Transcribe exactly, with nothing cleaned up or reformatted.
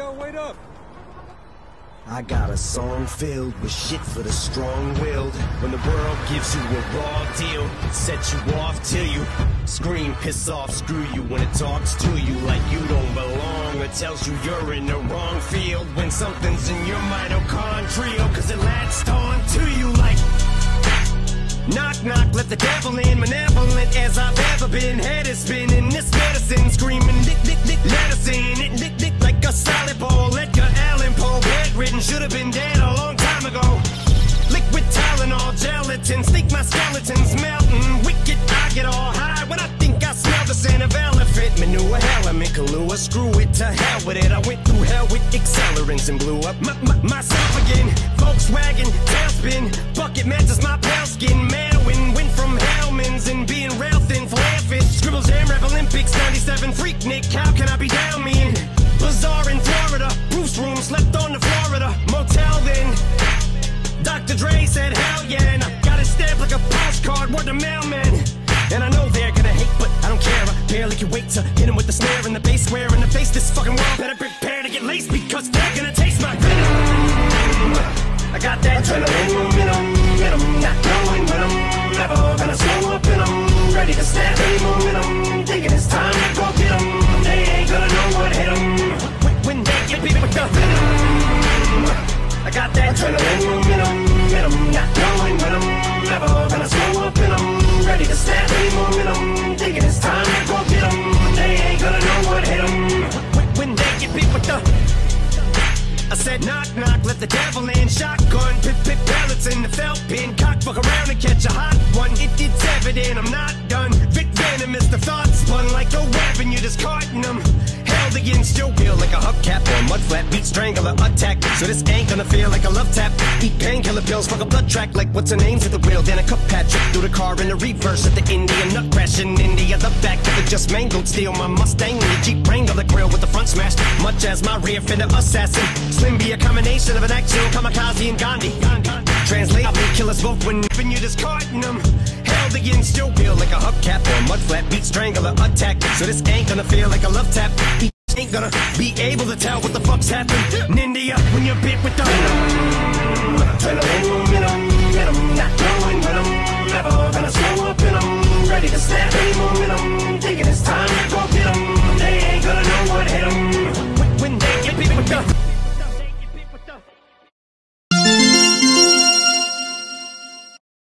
Yo, wait up! I got a song filled with shit for the strong-willed. When the world gives you a raw deal, set you off till you scream, piss off, screw you. When it talks to you like you don't belong, or tells you you're in the wrong field. When something's in your mitochondrial, cause it latched on to you like knock, knock, let the devil in. Malevolent as I've ever been. Head is spinning, this medicine screaming, dick, dick, dick, let us in. It dick, dick, like a salad bowl. Edgar Allan Poe, bedridden, should have been dead a long time ago. Liquid Tylenol, gelatin, sneak my skeletons melting. Wicked, I get all high when I think I smell the scent of elephant manure. Element, Kahlua, screw it, to hell with it. I went through hell with accelerants and blew up my, my, myself again. Volkswagen, tailspin, bucket matches my pale skin. Manwin, went from Hellman's and being rail thin, flare fit. Scribbles, Jam Rap Olympics, ninety-seven, Freak Nick, how can I be down me in? Bazaar in Florida, Bruce room, slept on the Florida motel then. Doctor Dre said hell yeah, and I got it stamped like a postcard, word to mailman. And I know they're gonna hate, but I don't care. I barely can wait to hit him with the snare and the bass square in the face. This fucking world better prepare to get laced, because they're gonna taste my venom. I got that adrenaline momentum, momentum, not knowing when I'm never gonna slow up in 'em. Ready to snap any momentum, thinking it's time to go get 'em. They ain't gonna know what hit 'em when, when they get beat with the venom. I got that adrenaline momentum, momentum, not knowing when I'm never gonna slow up in 'em. Ready to snap any momentum, thinking it's time to go get 'em. They ain't gonna know what hit 'em when, when they get beat with the. I said knock, knock, let the devil in. Shotgun, pit, pit, pellets in the felt pin. Cock, fuck around and catch a hot one. It, it's evident I'm not done. Vic venomous, the thoughts spun like a weapon. You're discarding them. Held against your will like a hubcap or a mud flat. Beat strangler attack. So this ain't gonna feel like a love tap. Eat painkiller pills, fuck a blood track like what's her name's at the wheel. Then a cup patch trip through the car in the reverse at the Indian nut crash in India. The back of the just mangled steel. My Mustang and the Jeep Wrangler grill with the front smashed. Much as my rear fender assassin. Slim be a combination of an actual kamikaze and Gandhi. Translate, I'll be killers both when you're discarding them. Held against your will like a hubcap or a mud flat. Beat strangler attack. So this ain't gonna feel like a love tap. He ain't gonna be able to tell what the fuck's happened in India when you're bit with the venom. Adrenaline momentum.